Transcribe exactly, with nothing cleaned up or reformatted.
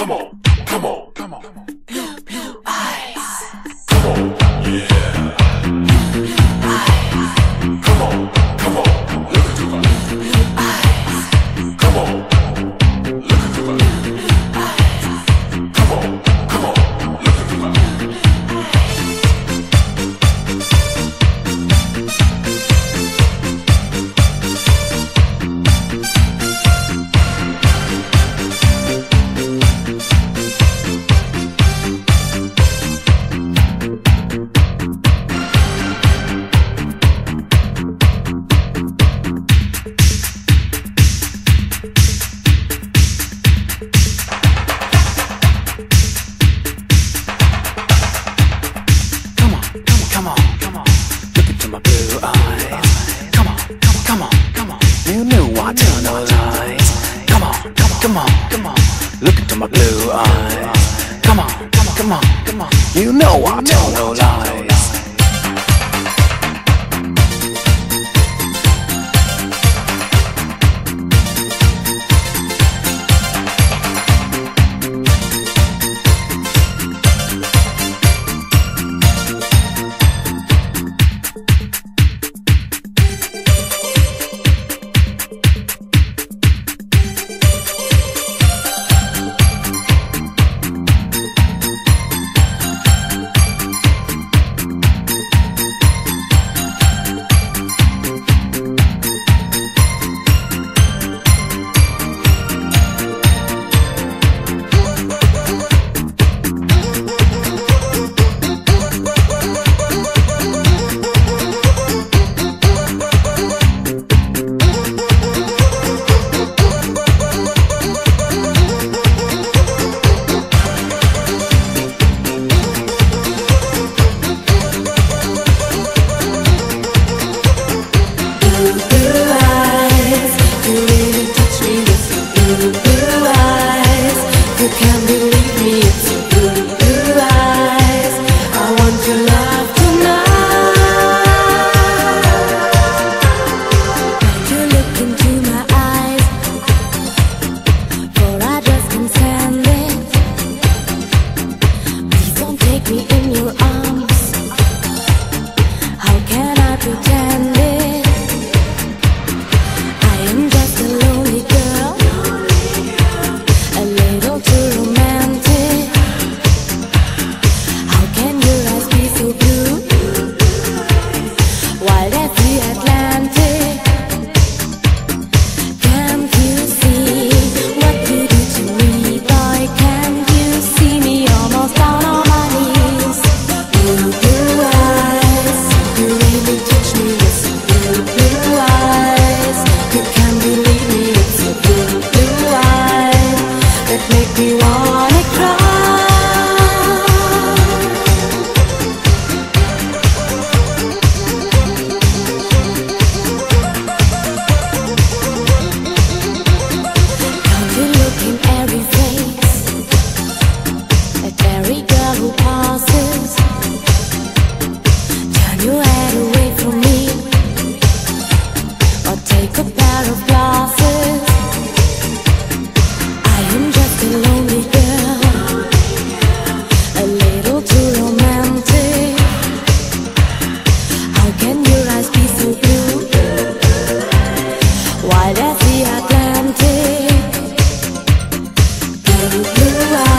come on, come on, come on. Blue, blue eyes. Come on, yeah. Blue eyes. Come on, come on. Look into my blue eyes. Come on, look into my blue eyes. Come on, come on. Look into my blue eyes. Come on, come on, look into my blue eyes. Come on, come on, come on, you know I tell no lies. Come on, come on, come on, look into my blue eyes. Come on, come on, come on, you know I tell no lies. Wide as the Atlantic, blue, blue eyes.